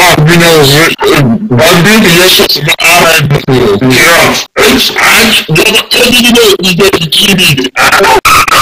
меня уже бомбит, я сейчас орать буду. Я не могу тебя кибить.